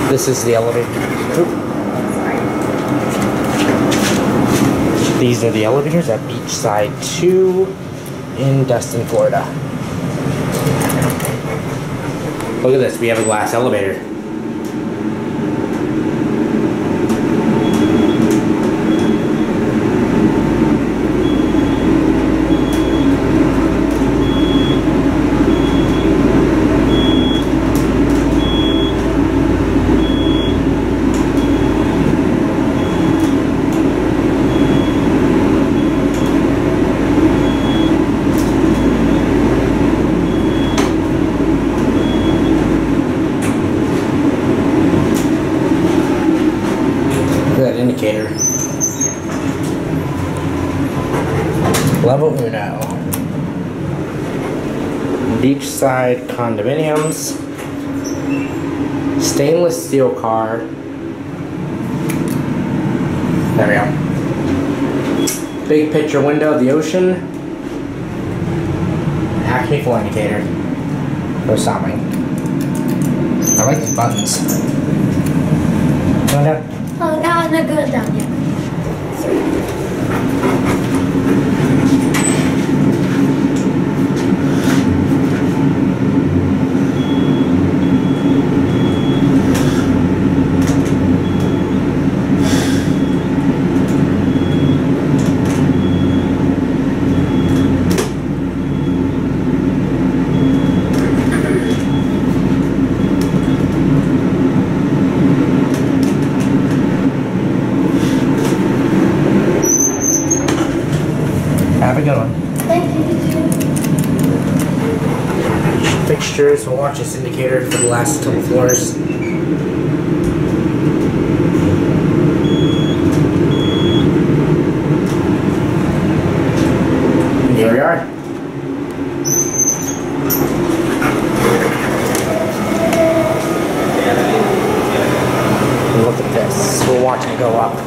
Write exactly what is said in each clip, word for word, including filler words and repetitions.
This is the elevator. Oop. These are the elevators at Beachside two in Destin, Florida. Look at this, we have a glass elevator. That indicator. Level uno. Beachside condominiums. Stainless steel car. There we go. Big picture window of the ocean. Acme full indicator. No stopping. I like these buttons. Come on down. Oh, now I'm not good down yet. Have a good one. Thank you. Fixtures, we'll watch this indicator for the last couple floors. And here we are. And look at this, we're watching it go up.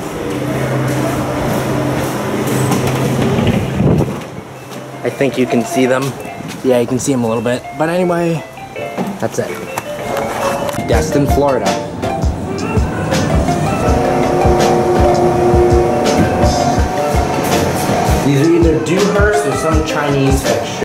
I think you can see them. Yeah, you can see them a little bit. But anyway, that's it. Destin, Florida. These are either Dewhurst or some Chinese fish.